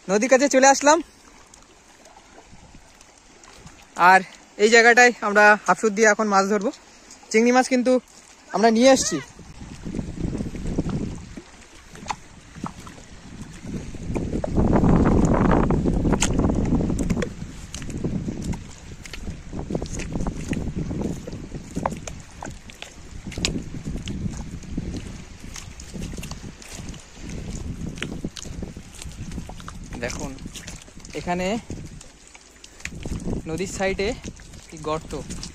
নদীর কাছে চলে আসলাম। আর এই জায়গাটায় আমরা হাফসুদ দিয়ে এখন মাছ ধরবো। চিংড়ি মাছ কিন্তু আমরা নিয়ে এসছি। দেখুন এখানে নদীর সাইডে কি গর্ত,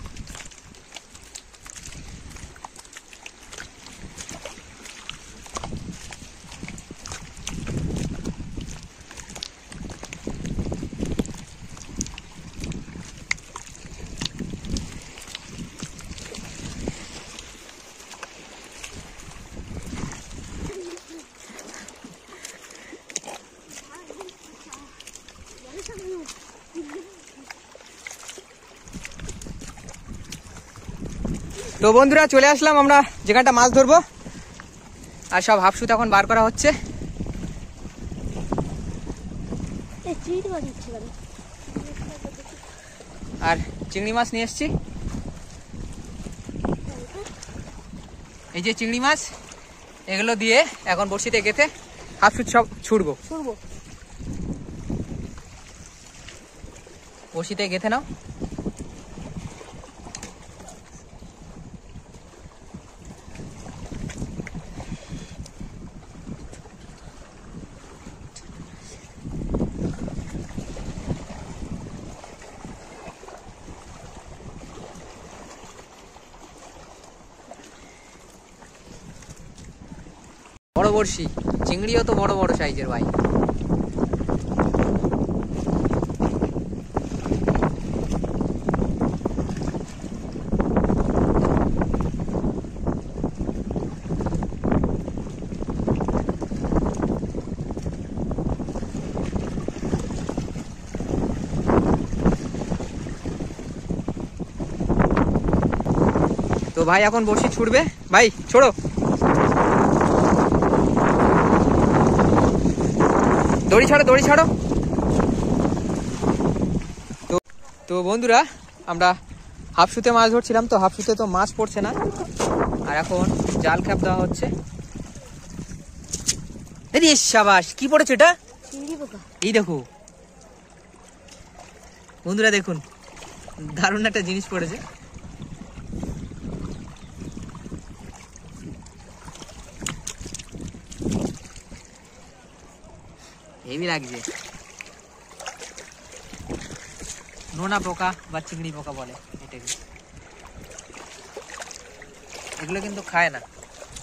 তো বন্ধুরা চলে আসলাম আমরা যেখানটা মাছ ধরবো। আর সব হাফসুত এখন বার করা হচ্ছে। আর চিংড়ি মাছ নিয়ে এসছি। এই যে চিংড়ি মাছ, এগুলো দিয়ে এখন বড়শিতে গেঁথে হাফসুত সব ছুড়বো। বড়শিতে গেঁথে নাও। বড় বড়শি, চিংড়িও তো বড় বড় সাইজের ভাই। তো ভাই এখন বড়শি ছুটবে। ভাই ছোড়ো। দড়ি ছাড়ো, দড়ি ছাড়ো। তো বন্ধুরা আমরা হাফসুতে মাছ ধরছিলাম, তো হাফসুতে তো মাছ পড়ছে না। আর এখন জাল খ্যাপ দেওয়া হচ্ছে। সাবাস, কি পড়েছে এটা? এই দেখো বন্ধুরা, দেখুন দারুণ একটা জিনিস পড়েছে। হেভি লাগছে। নোনা পোকা বা চিংড়ি পোকা বলে এটাকে। এগুলো কিন্তু খায় না।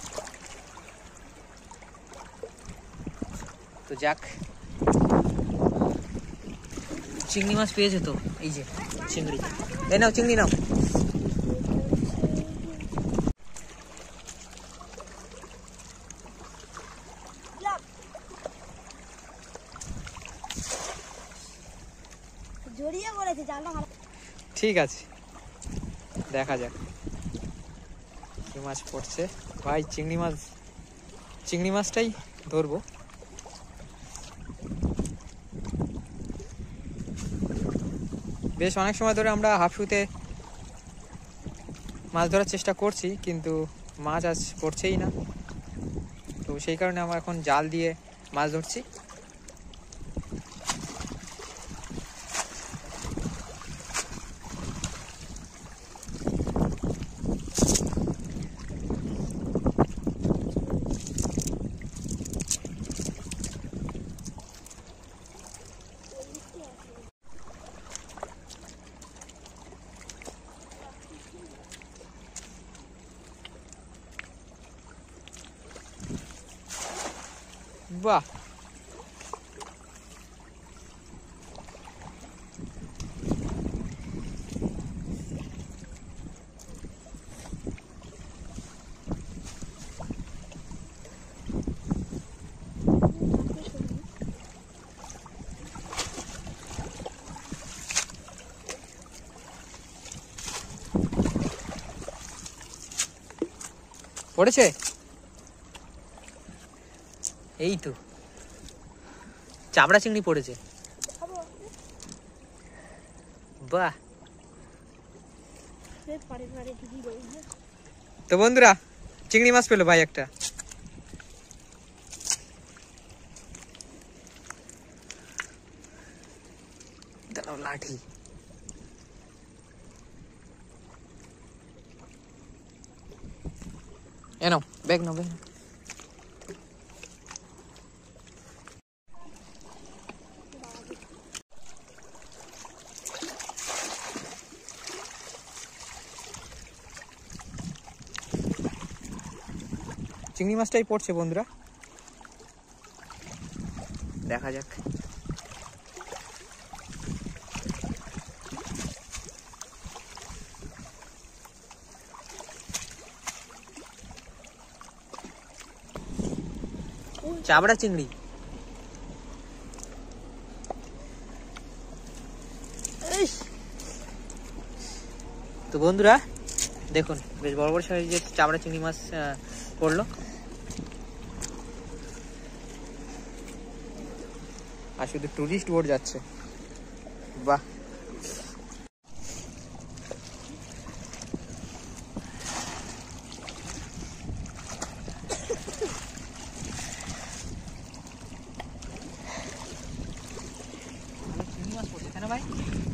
তো যাক, চিংড়ি মাছ পেয়েছে তো। এই যে চিংড়ি, এই নাও চিংড়ি নাও। ঠিক আছে, দেখা যাক কি মাছ পড়ছে। ভাই চিংড়ি মাছটাই ধরবো। বেশ অনেক সময় ধরে আমরা হাফসুতে মাছ ধরার চেষ্টা করছি, কিন্তু মাছ আজ পড়ছেই না। তো সেই কারণে আমরা এখন জাল দিয়ে মাছ ধরছি। বাহ, পড়েছে। এই তো চাবড়া চিংড়ি পড়েছে। বাহ। তো বন্ধুরা চিংড়ি মাছ পেলো ভাই একটা। লাঠি এনো, ব্যাগ নাও, ব্যাগ নাও। চিংড়ি মাছটাই পড়ছে বন্ধুরা, দেখা যাক। চাবড়া চিংড়ি। তো বন্ধুরা দেখুন বেশ বড় বড় সাইজের চাবড়া চিংড়ি মাছ পড়লো। আর শুধু টুরিস্ট বোট যাচ্ছে। বাহ। চিংড়ি মাছ পড়ছে তাই না ভাই?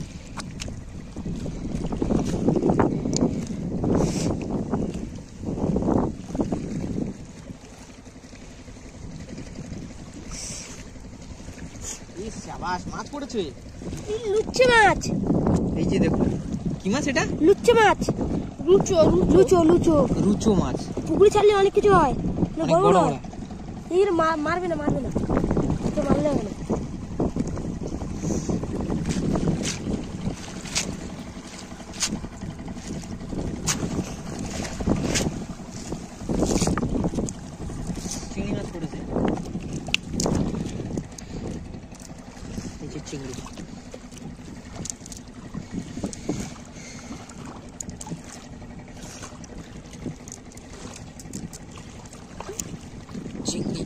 মাছ পড়েছে, লুচ্চে মাছ। এই যে দেখুন কি মাছ এটা? লুচ্চে মাছ। লুচো লুচো লুচো রুচো মাছ। পুকুরে ছাড়লে অনেক কিছু হয়, অনেক বড় বড়। এই মারবে না, মারবে না, তো মারলে হবে না। চিংড়ি মাছ পড়েছে, এই যে চিংড়ি। চিংড়ি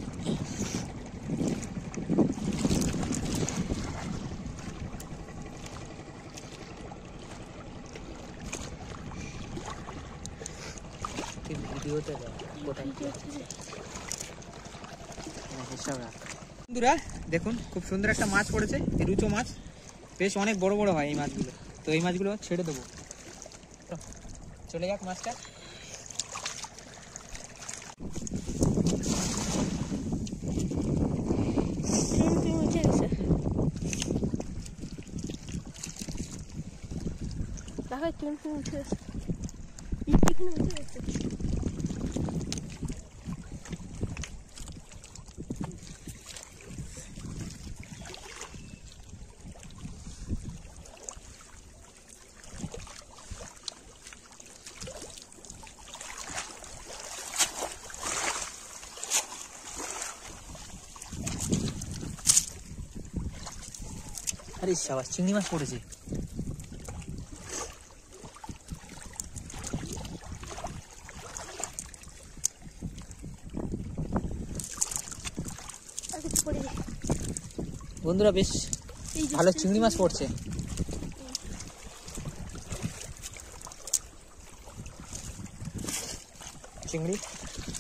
ভিডিওতে বন্ধুরা দেখুন খুব সুন্দর একটা মাছ পড়েছে, রুচো মাছ। বেশ অনেক বড় বড় হয় এই মাছগুলো। তো এই মাছগুলো ছেড়ে দেবো, চলে যাক মাছটা। আরে শাবাশ, চিংড়ি মাছ পড়েছে। বন্ধুরা বেশ ভালো চিংড়ি মাছ পড়ছে। চিংড়ি